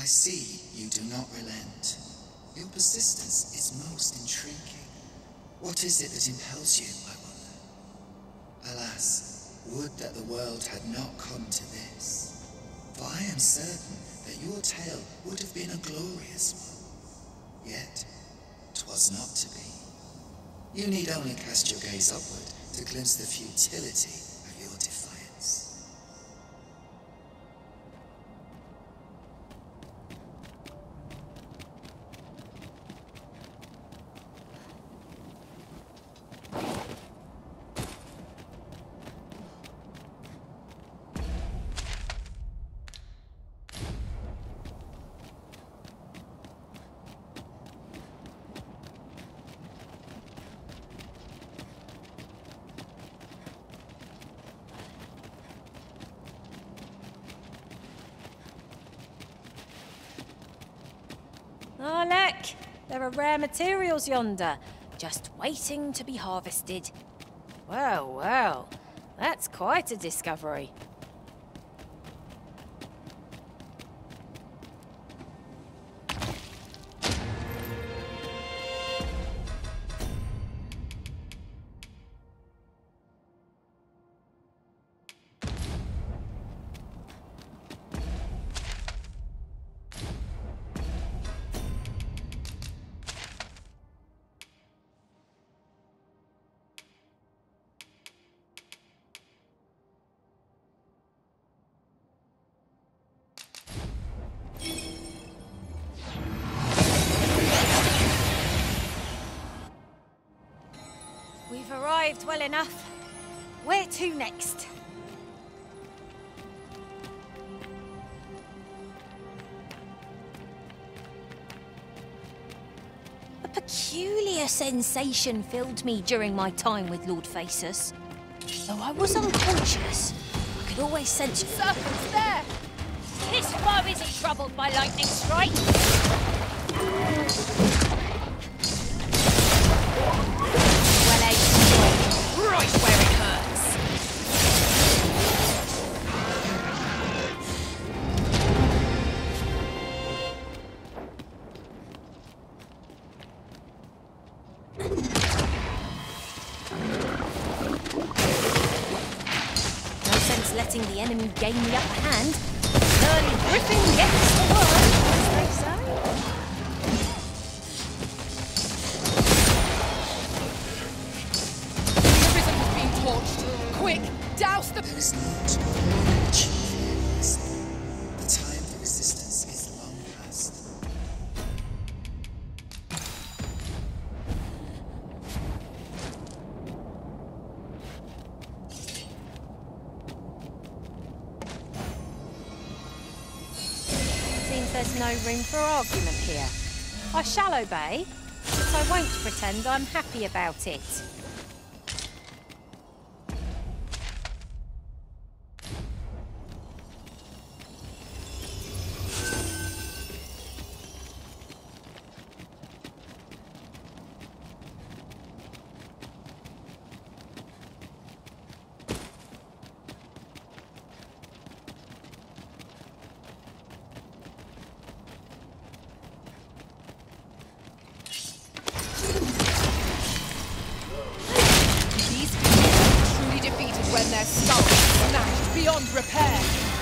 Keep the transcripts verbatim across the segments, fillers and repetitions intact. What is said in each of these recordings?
see you do not relent. Your persistence is most intriguing. What is it that impels you, I wonder? Alas, would that the world had not come to this. For I am certain that your tale would have been a glorious one. Yet, 'twas not to be. You need only cast your gaze upward to glimpse the futility of your defiance. Oh, look! There are rare materials yonder, just waiting to be harvested. Well, well, that's quite a discovery. We've arrived well enough. Where to next? A peculiar sensation filled me during my time with Lord Phaesus. Though I was unconscious, I could always sense serpents there. This foe isn't troubled by lightning strike. Right where it hurts. No sense letting the enemy gain the upper hand. Early griffin gets the worm, as they say. Quick, douse the... There is no tomorrow achieving this. The time for resistance is long past. Seems there's no room for argument here. I shall obey, but I won't pretend I'm happy about it. When their skulls are smashed beyond repair.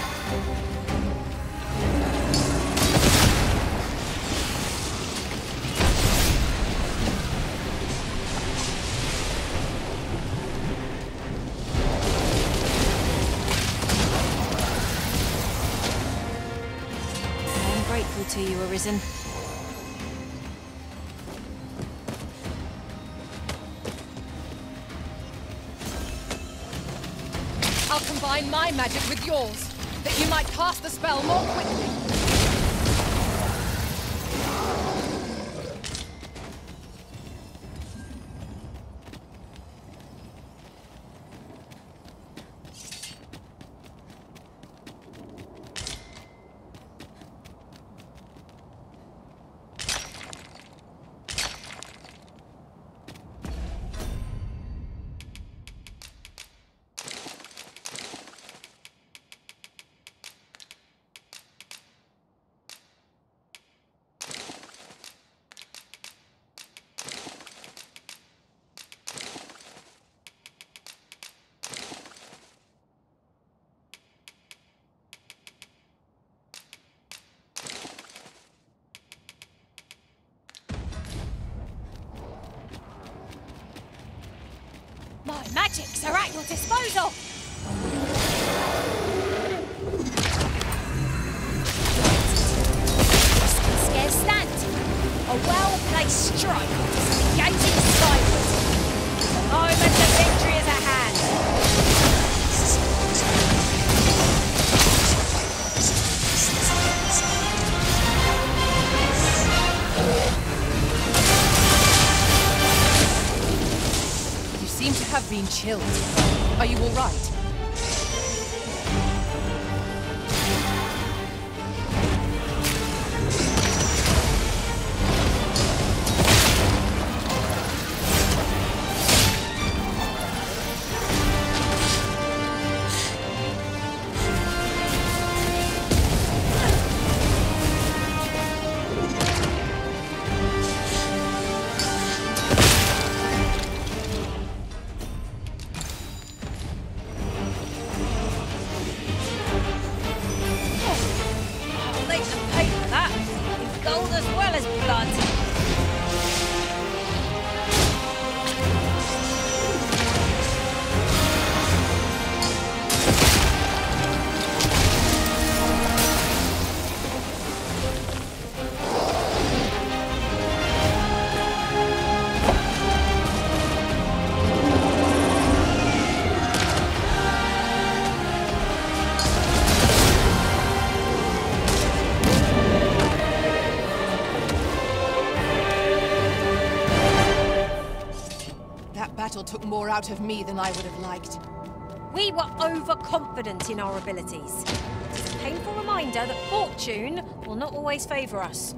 I am grateful to you, Arisen. I'll combine my magic with yours, that you might cast the spell more quickly. Magics are at your disposal! Scarce stand. A well-placed strike, gazing skyward. The moment of victory is at hand. You seem to have been chilled. Are you all right? Took more out of me than I would have liked. We were overconfident in our abilities. It's a painful reminder that fortune will not always favour us.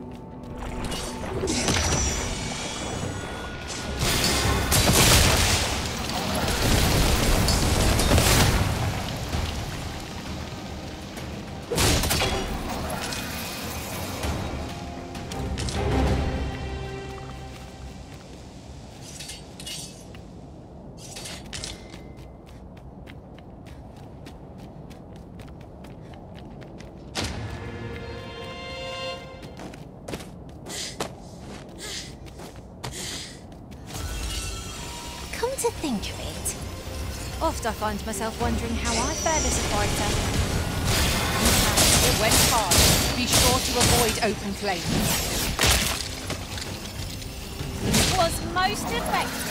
To think of it, oft I find myself wondering how I fared as a fighter. It went hard. Be sure to avoid open flames. It was most effective.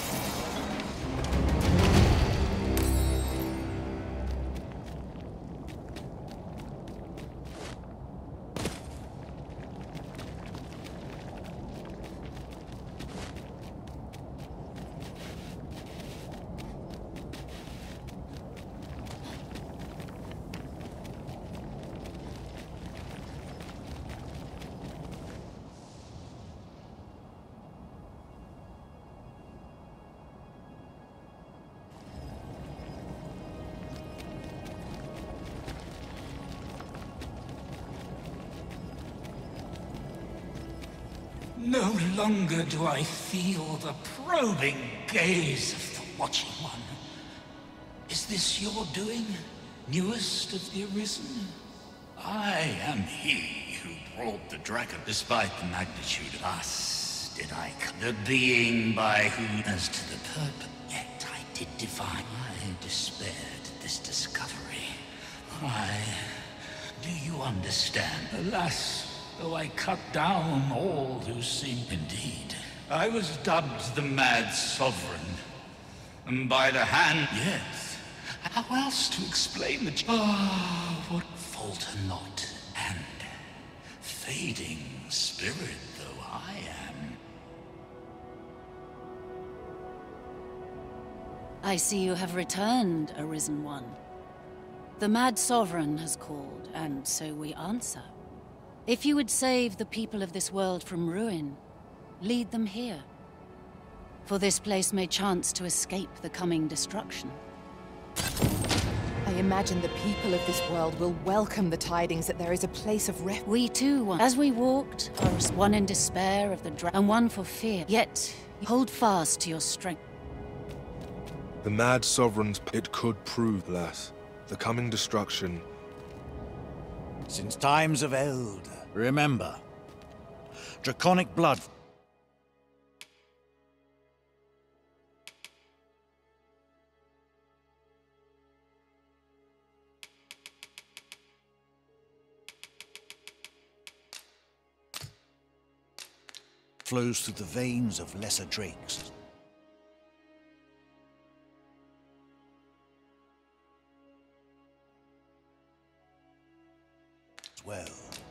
No longer do I feel the probing gaze of the Watching One. Is this your doing, newest of the Arisen? I am he who brought the dragon, despite the magnitude of us. Did I the being by who, as to the purpose, yet I did divine. I despaired at this discovery. I... do you understand? Alas, though I cut down all who seemed indeed. I was dubbed the Mad Sovereign. And by the hand, yes. How else to explain the... Ah, what falter not, and fading spirit though I am. I see you have returned, Arisen One. The Mad Sovereign has called, and so we answer. If you would save the people of this world from ruin, lead them here. For this place may chance to escape the coming destruction. I imagine the people of this world will welcome the tidings that there is a place of refuge. We too, one. As we walked, I was one in despair of the dragon, and one for fear. Yet, hold fast to your strength. The Mad Sovereign's... it could prove, alas. The coming destruction... Since times of eld, remember, draconic blood... flows through the veins of lesser drakes. Well.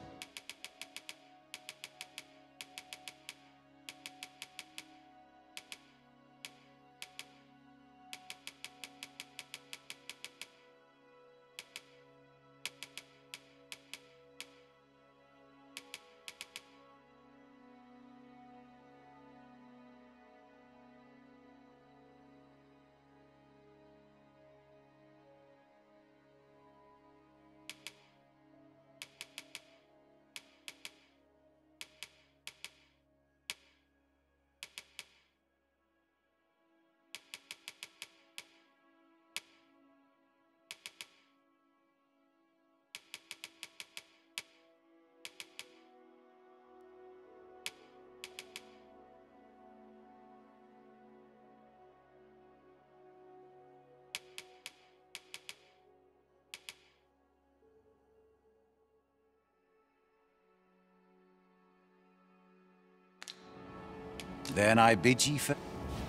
Then I bid ye farewell.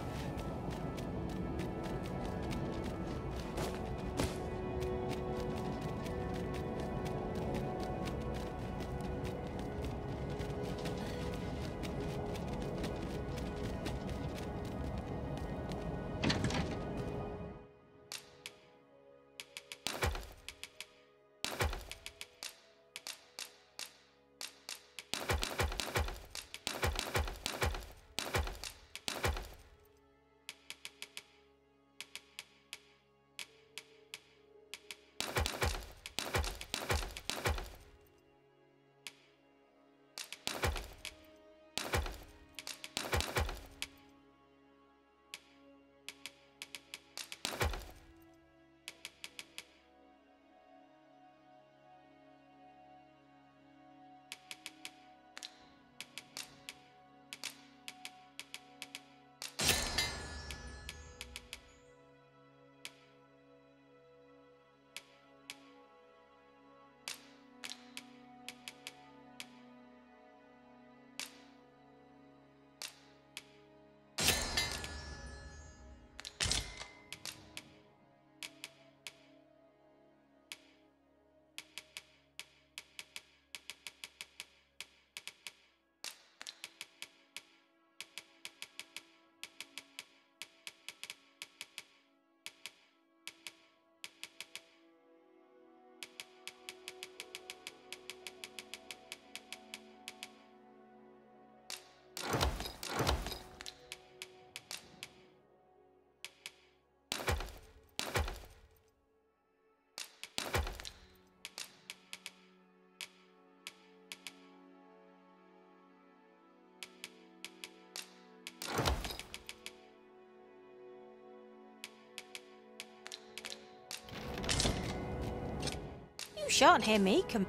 You shan't hear me com-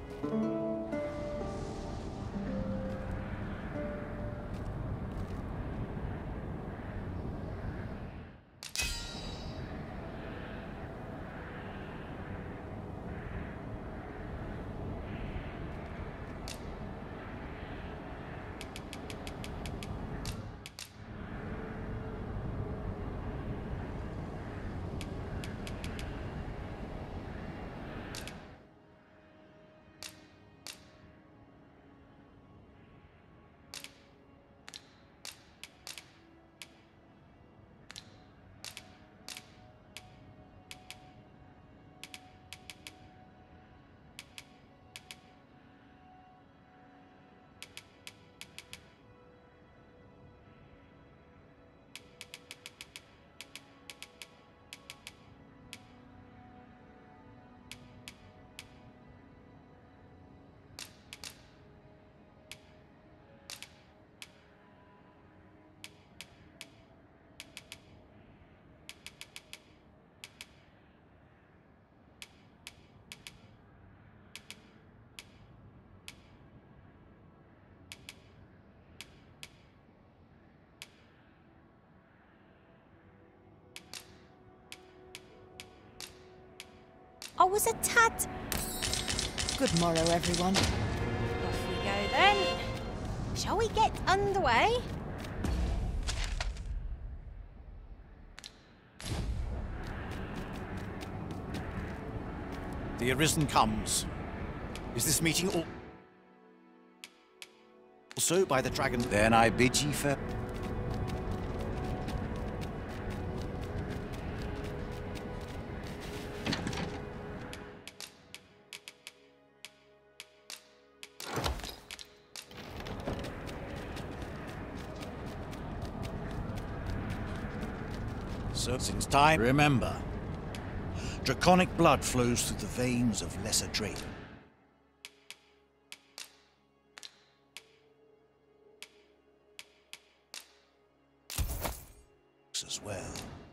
I was a tad... Good morrow, everyone. Off we go then. Shall we get underway? The Arisen comes. Is this meeting all also by the dragon? Then I bid ye farewell. So since time, remember, draconic blood flows through the veins of lesser Drake. As well.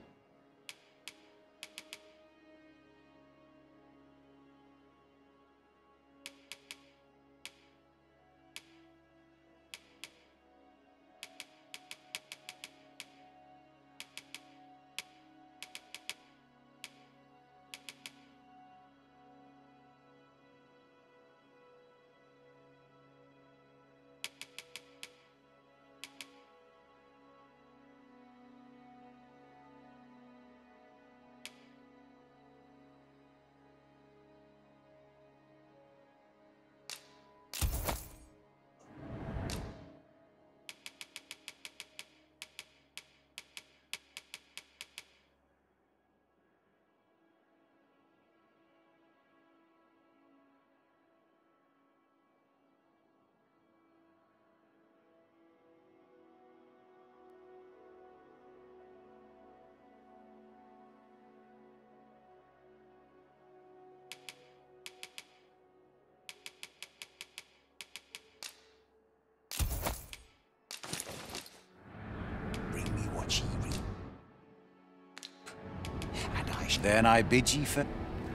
Then I bid ye farewell.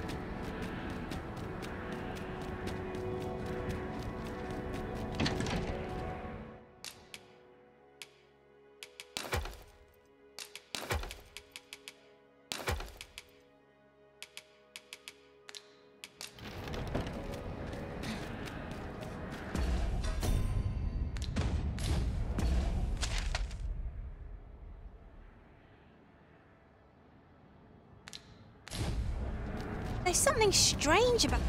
There's something strange about...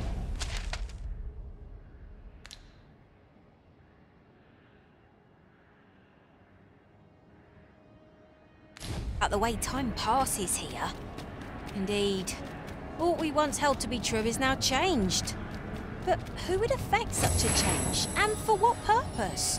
about the way time passes here. Indeed. What we once held to be true is now changed. But who would affect such a change? And for what purpose?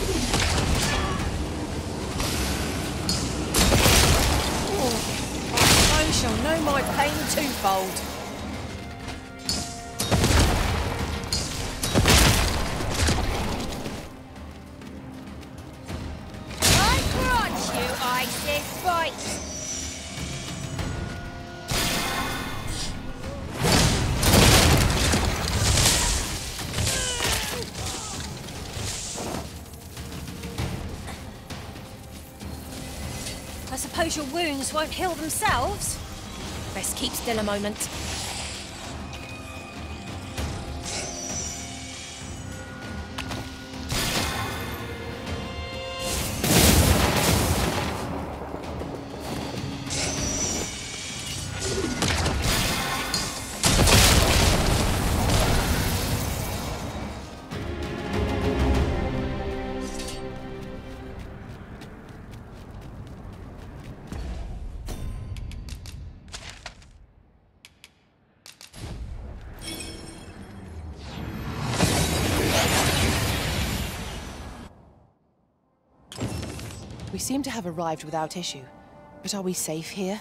I shall know my pain twofold. I grant you, Isis, fight! I suppose your wounds won't heal themselves? Best keep still a moment. We seem to have arrived without issue. But are we safe here?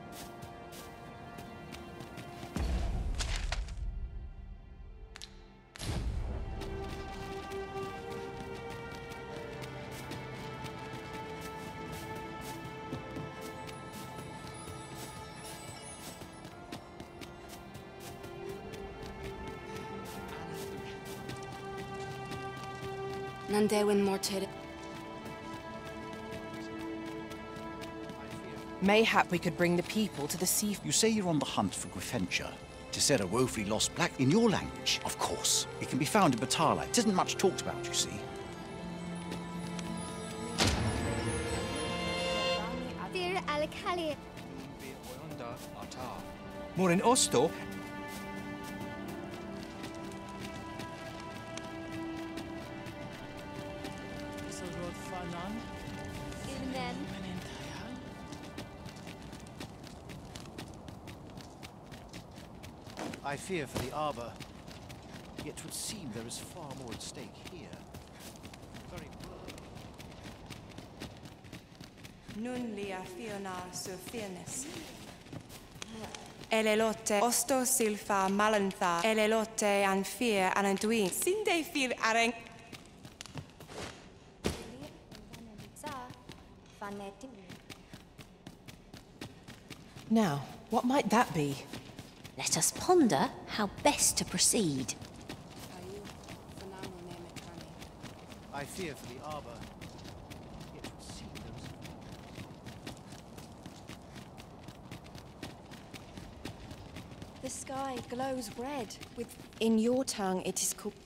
Nandewin Mortir. Mayhap we could bring the people to the sea. You say you're on the hunt for Gryffindor. To set a woefully lost black in your language, of course. It can be found in Batalha. It isn't much talked about, you see. Morin Osto. I fear for the Arbor. Yet 'twould seem there is far more at stake here. Very Nun lia fiona sur fairness. Elelote osto silfa malantha. Elelote an fear an anduin. Sinde fil areng. Now, what might that be? Let us ponder how best to proceed. I fear for the Arbor. Yet 'twould seem there is... The sky glows red with... In your tongue, it is called...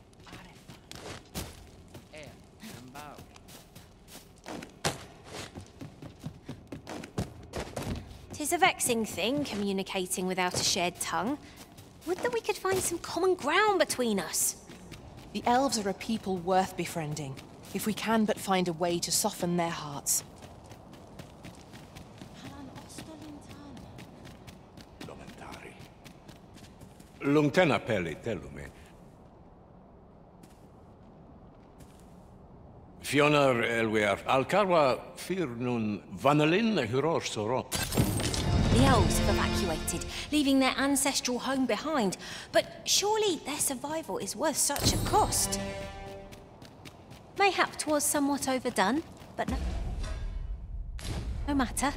Tis a vexing thing, communicating without a shared tongue. Would that we could find some common ground between us. The elves are a people worth befriending, if we can but find a way to soften their hearts. Lungtena peli telume. Fionar elwear alcarwa fir nun vanalin huror soro. The elves have evacuated, leaving their ancestral home behind. But surely their survival is worth such a cost. Mayhap 'twas somewhat overdone, but no... No matter.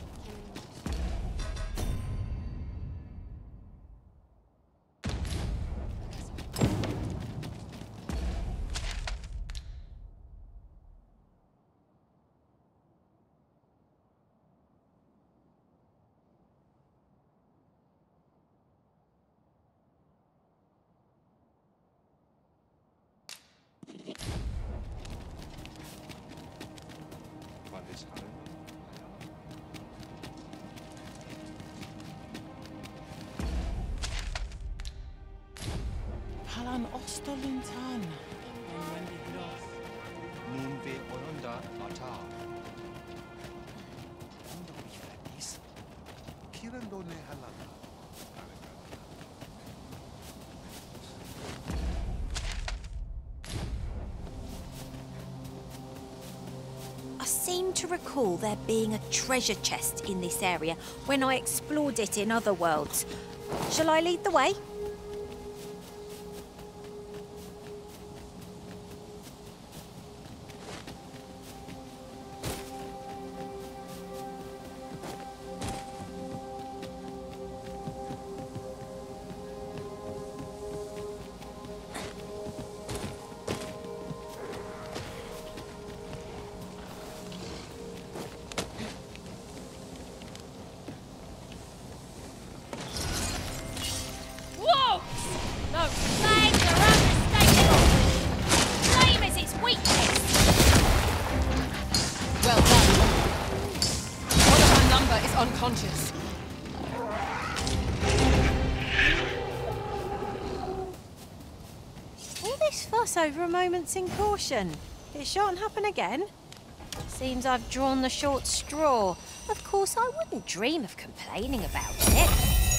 Halan Ostolintan. Nun ve Oyunda Ata. Kirandone halana. I seem to recall there being a treasure chest in this area when I explored it in other worlds. Shall I lead the way? Unconscious. All this fuss over a moment's incaution. It shan't happen again. Seems I've drawn the short straw. Of course, I wouldn't dream of complaining about it.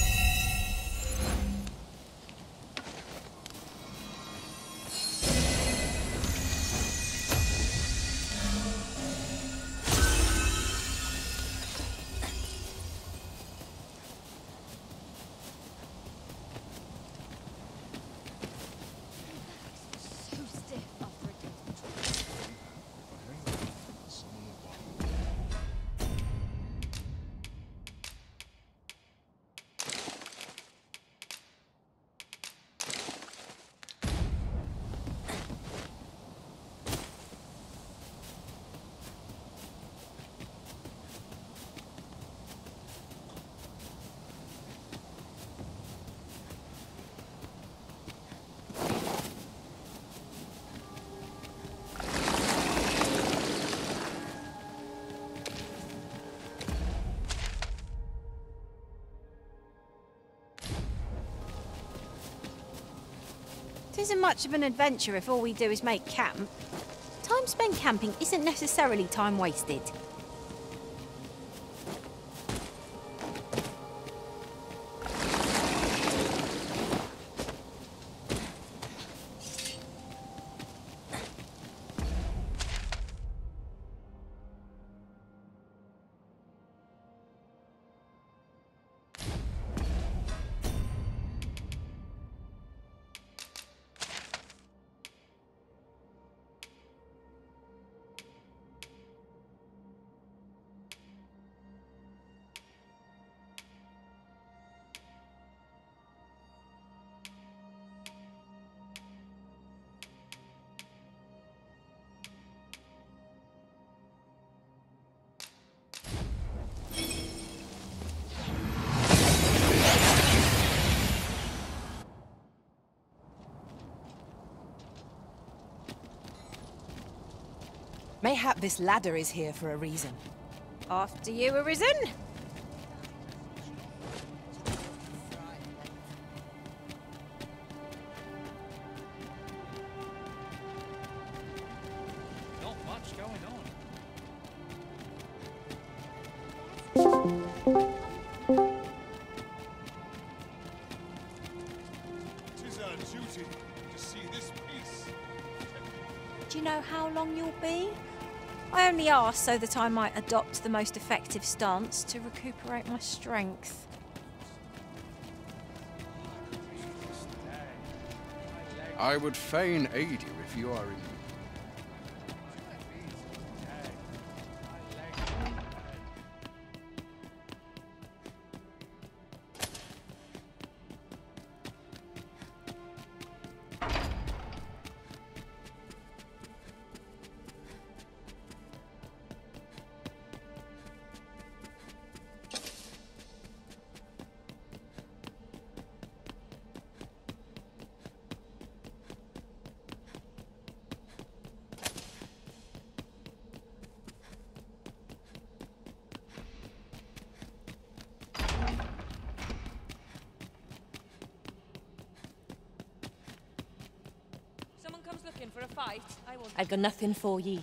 It isn't much of an adventure if all we do is make camp. Time spent camping isn't necessarily time wasted. Mayhap this ladder is here for a reason. After you, Arisen. Not much going on. Tis our duty to see this peace. Do you know how long you'll be? I only asked so that I might adopt the most effective stance to recuperate my strength. I would fain aid you if you are in need. Looking for a fight? I will. I've got nothing for ye.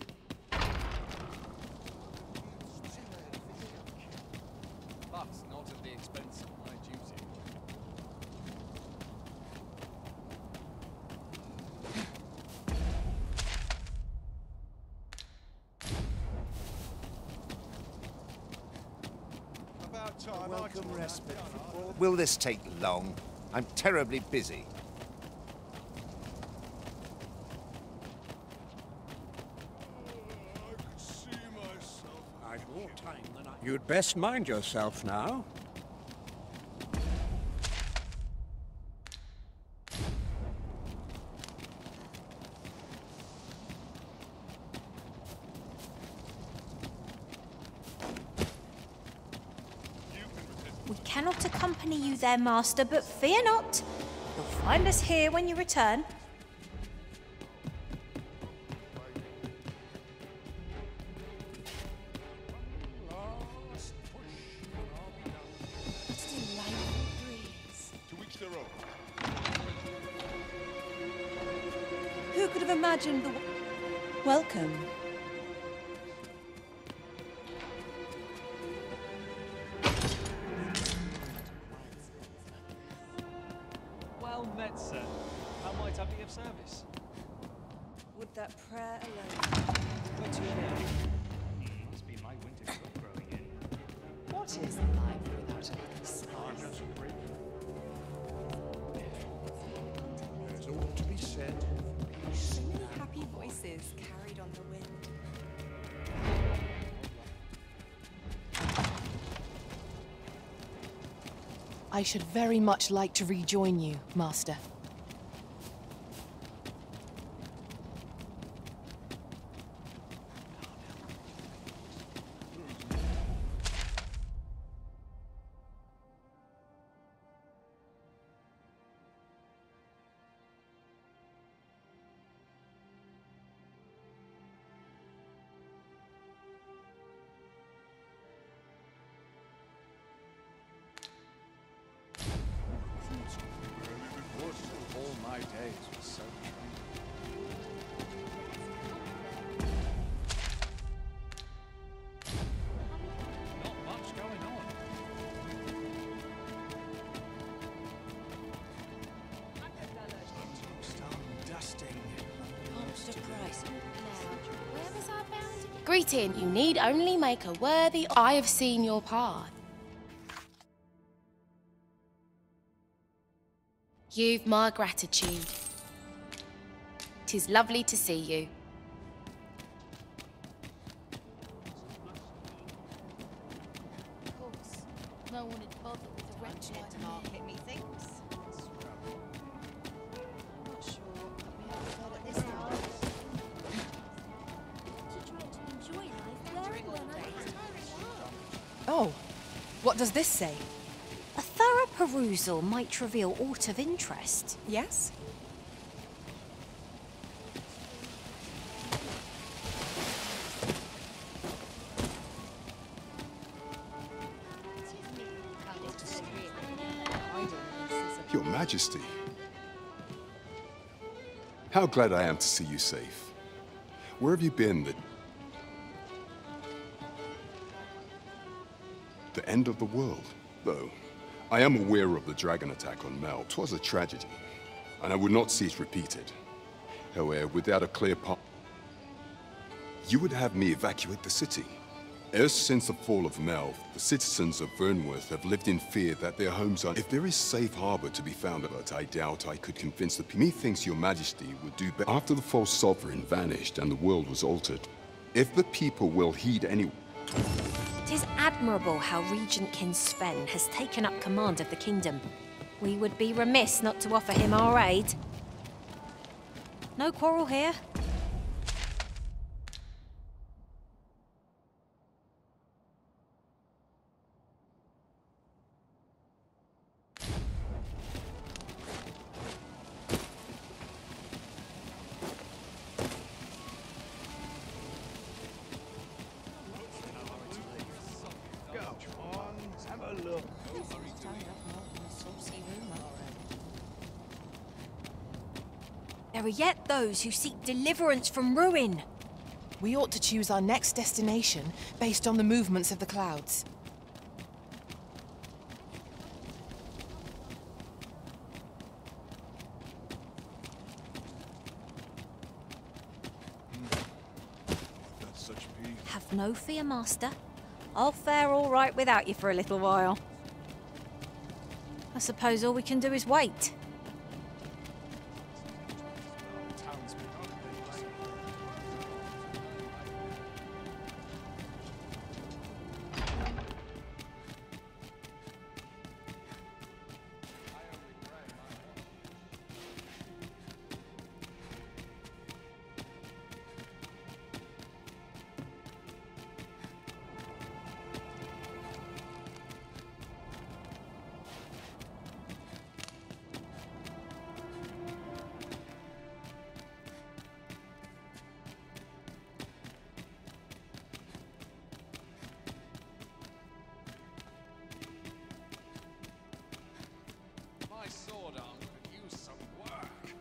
But not at the expense of my duty. A welcome respite. Will this take long? I'm terribly busy. You'd best mind yourself now. We cannot accompany you there, Master, but fear not. You'll find us here when you return. Who could have imagined the... Welcome. Well met, sir. How might I be of service? Would that prayer alone... Where to now? Must be my winter crop growing in. What is life without a little spice? There's all to be said. So many happy voices carried on the wind. I should very much like to rejoin you, Master. All my days were so Not much going on. Greeting, you need only make a worthy... I have seen your path. You've my gratitude. 'Tis lovely to see you. Of course, no one would bother with a wretch like me. Market, methinks. Not sure what we have said at this time. Oh, what does this say? A thorough perusal might reveal aught of interest. Yes? Your Majesty. How glad I am to see you safe. Where have you been? The, the end of the world, though. I am aware of the dragon attack on Mel. 'Twas a tragedy, and I would not see it repeated. However, without a clear path, you would have me evacuate the city. Ever since the fall of Mel, the citizens of Vernworth have lived in fear that their homes are... If there is safe harbor to be found, but I doubt I could convince the people. Methinks your Majesty would do better. After the false sovereign vanished and the world was altered, if the people will heed any... It is admirable how Regent King Sven has taken up command of the kingdom. We would be remiss not to offer him our aid. No quarrel here. There are yet those who seek deliverance from ruin. We ought to choose our next destination based on the movements of the clouds. Have no fear, Master. I'll fare all right without you for a little while. I suppose all we can do is wait. My sword arm could use some work.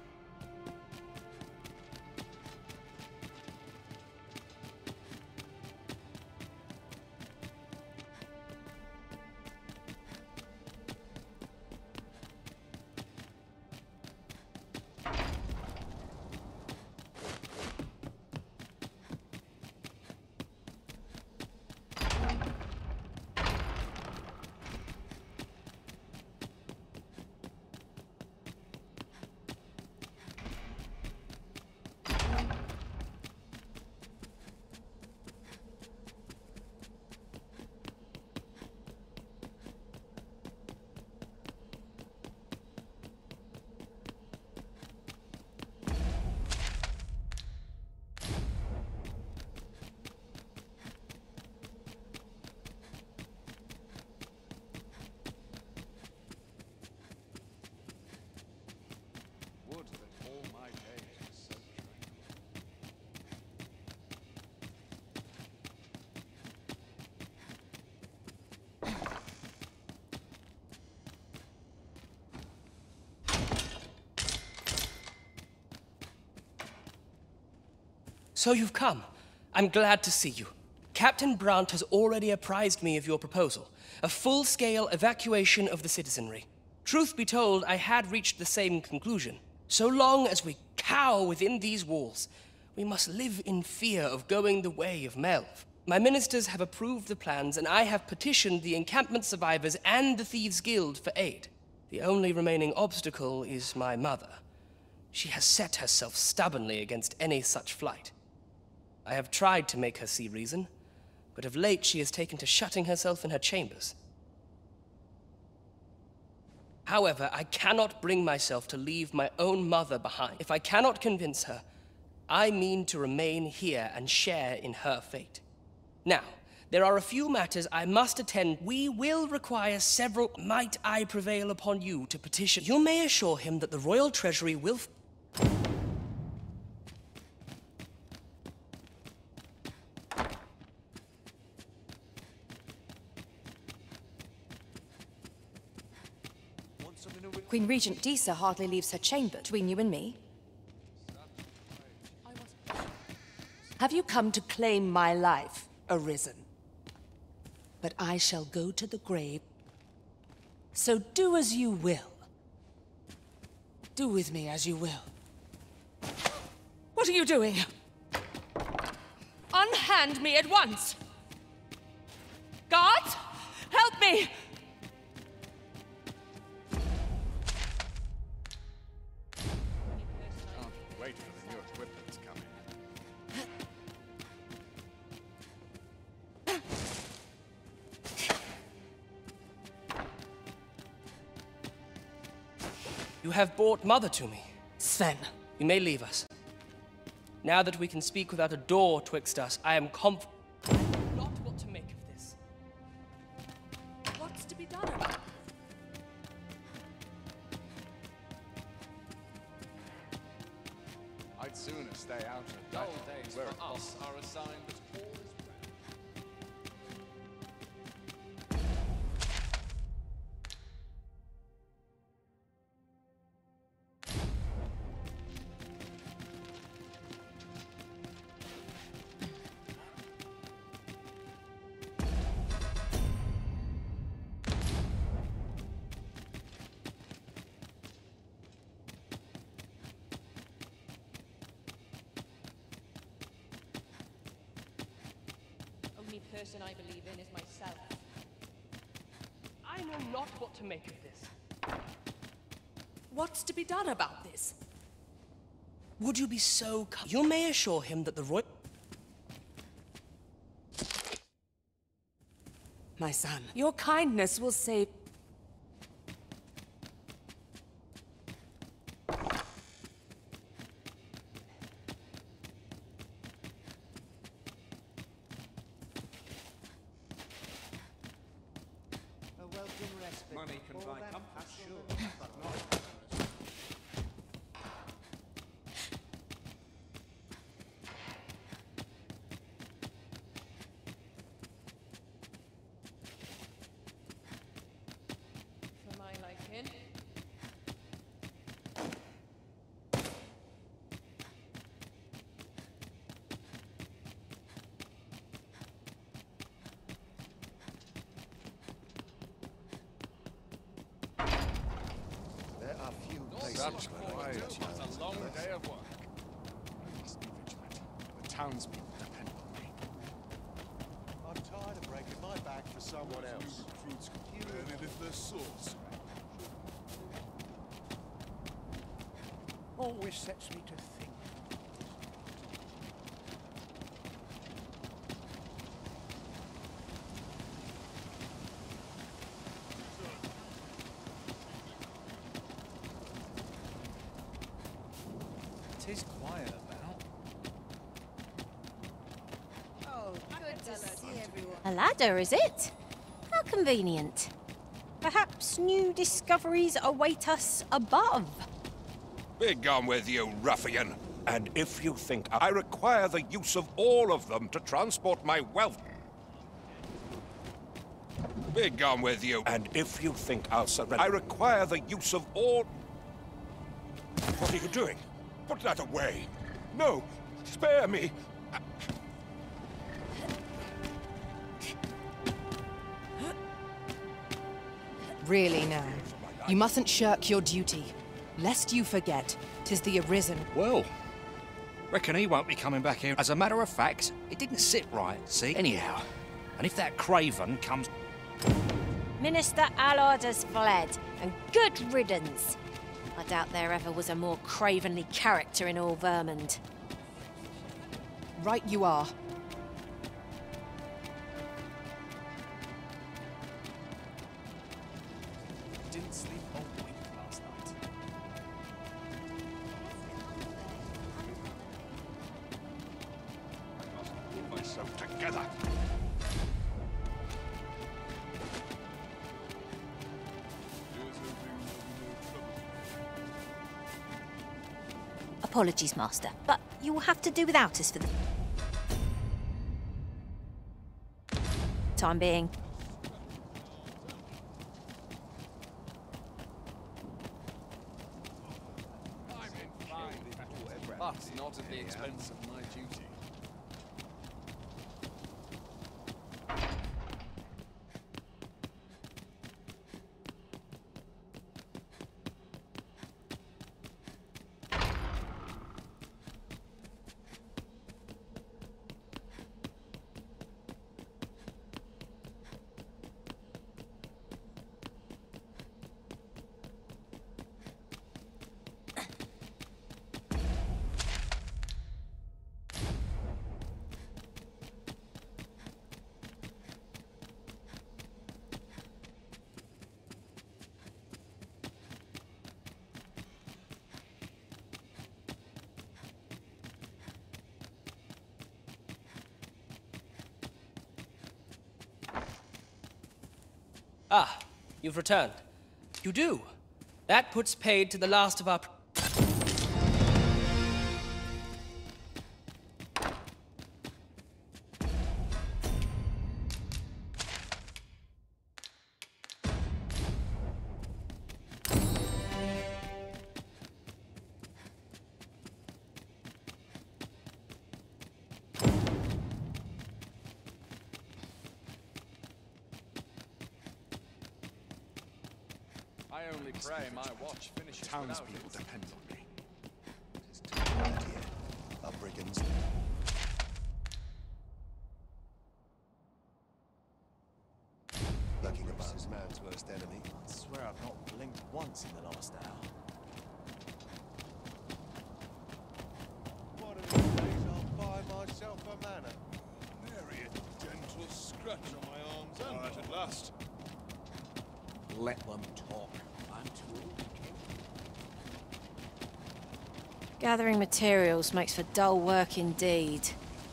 Would that all my days were so tranquil. So you've come. I'm glad to see you. Captain Brandt has already apprised me of your proposal, a full-scale evacuation of the citizenry. Truth be told, I had reached the same conclusion. So long as we cower within these walls, we must live in fear of going the way of Melve. My ministers have approved the plans, and I have petitioned the encampment survivors and the Thieves' Guild for aid. The only remaining obstacle is my mother. She has set herself stubbornly against any such flight. I have tried to make her see reason, but of late she has taken to shutting herself in her chambers. However, I cannot bring myself to leave my own mother behind. If I cannot convince her, I mean to remain here and share in her fate. Now, there are a few matters I must attend. We will require several. Might I prevail upon you to petition? You may assure him that the Royal Treasury will... Queen Regent Disa hardly leaves her chamber. Between you and me? Have you come to claim my life, Arisen? But I shall go to the grave. So do as you will. Do with me as you will. What are you doing? Unhand me at once! Guards! Help me! Wait for the new equipment's coming. You have brought Mother to me. Sven. You may leave us. Now that we can speak without a door twixt us, I am conf- not what to make of this. What's to be done about it? I'd sooner stay out of dull days for us are a sign that all is person I believe in is myself. I know not what to make of this. What's to be done about this? Would you be so kind? You may assure him that the royal... My son, your kindness will save... A welcome respite. Money can All buy that comfort, hassle sure, and but fuss. not... For my liking. There are few places That's where quiet. I can It's a long day of work. I must be vigilant. The townspeople depend on me. I'm tired of breaking my back for someone else. Recruits compare it if they're swords. Always sets me to think. Tis quiet about. Oh, good to see everyone. A ladder, is it? How convenient. Perhaps new discoveries await us above. Be gone with you, ruffian! And if you think I require the use of all of them to transport my wealth... Be gone with you! And if you think I'll surrender... I require the use of all... What are you doing? Put that away! No! Spare me! Really now, you mustn't shirk your duty. Lest you forget, 'tis the Arisen. Well, reckon he won't be coming back here. As a matter of fact, it didn't sit right, see? Anyhow, and if that craven comes... Minister Allard has fled, and good riddance. I doubt there ever was a more cravenly character in all Vermund. Right you are. Didn't sleep all week last night. I must pull myself together. Apologies, Master, but you will have to do without us for the time being. I'm in fine, but not at the expense of my duty. Ah, you've returned. You do. That puts paid to the last of our... I only pray my watch finishes Townspeople without it. depend on me. It is too late here. Our brigands. enemy. I swear I've not blinked once in the last hour. One of these days I'll buy myself a manor. Nary a gentle scratch on my arms and right at last. Let them talk. I'm too old. Gathering materials makes for dull work indeed.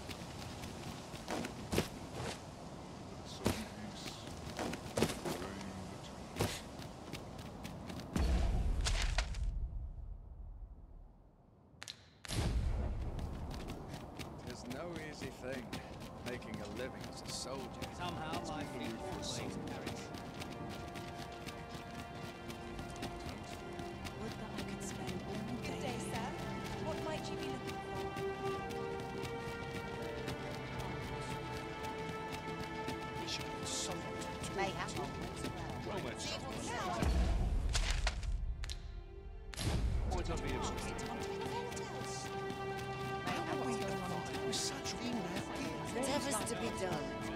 There's no easy thing, making a living as a soldier. Somehow my fleet always carries. Would that I could spend all day. Good day, sir. What might you be looking for? We should get someone to do May it. have. Well, let's have Now. Point of view. How are we to find such renown? Whatever's to be done.